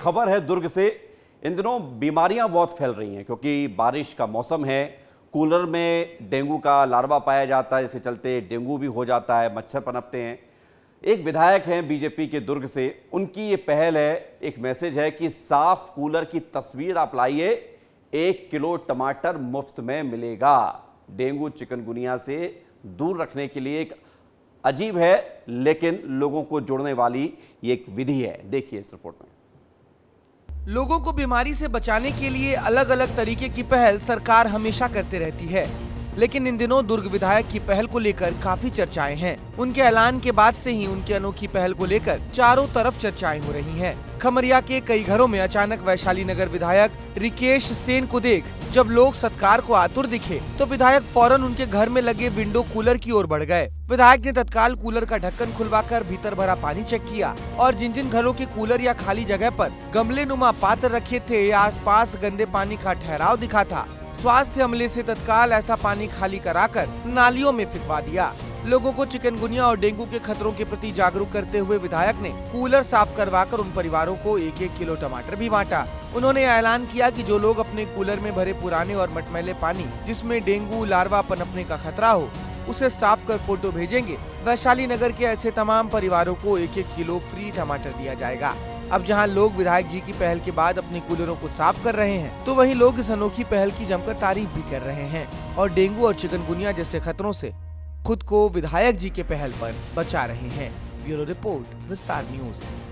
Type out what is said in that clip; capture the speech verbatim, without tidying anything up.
खबर है दुर्ग से। इन दिनों बीमारियां बहुत फैल रही हैं क्योंकि बारिश का मौसम है। कूलर में डेंगू का लार्वा पाया जाता है, जिसके चलते डेंगू भी हो जाता है, मच्छर पनपते हैं। एक विधायक हैं बीजेपी के दुर्ग से, उनकी ये पहल है, एक मैसेज है कि साफ कूलर की तस्वीर आप लाइए, एक किलो टमाटर मुफ्त में मिलेगा। डेंगू चिकनगुनिया से दूर रखने के लिए एक अजीब है लेकिन लोगों को जोड़ने वाली ये एक विधि है। देखिए इस रिपोर्ट में। लोगों को बीमारी से बचाने के लिए अलग अलग तरीके की पहल सरकार हमेशा करते रहती है, लेकिन इन दिनों दुर्ग विधायक की पहल को लेकर काफी चर्चाएं हैं। उनके ऐलान के बाद से ही उनकी अनोखी पहल को लेकर चारों तरफ चर्चाएं हो रही हैं। खमरिया के कई घरों में अचानक वैशाली नगर विधायक रिकेश सेन को देख जब लोग सत्कार को आतुर दिखे तो विधायक फौरन उनके घर में लगे विंडो कूलर की ओर बढ़ गए। विधायक ने तत्काल कूलर का ढक्कन खुलवाकर भीतर भरा पानी चेक किया और जिन जिन घरों के कूलर या खाली जगह पर गमले नुमा पात्र रखे थे या आसपास गंदे पानी का ठहराव दिखा था, स्वास्थ्य अमले से तत्काल ऐसा पानी खाली कराकर नालियों में फिकवा दिया। लोगों को चिकनगुनिया और डेंगू के खतरों के प्रति जागरूक करते हुए विधायक ने कूलर साफ करवाकर उन परिवारों को एक एक किलो टमाटर भी बांटा। उन्होंने ऐलान किया कि जो लोग अपने कूलर में भरे पुराने और मटमैले पानी जिसमें डेंगू लार्वा पनपने का खतरा हो उसे साफ कर फोटो भेजेंगे, वैशाली नगर के ऐसे तमाम परिवारों को एक एक किलो फ्री टमाटर दिया जाएगा। अब जहां लोग विधायक जी की पहल के बाद अपने कूलरों को साफ कर रहे हैं, तो वहीं लोग इस अनोखी पहल की जमकर तारीफ भी कर रहे हैं और डेंगू और चिकनगुनिया जैसे खतरों से खुद को विधायक जी के पहल पर बचा रहे हैं। Bureau report, Vistaar news.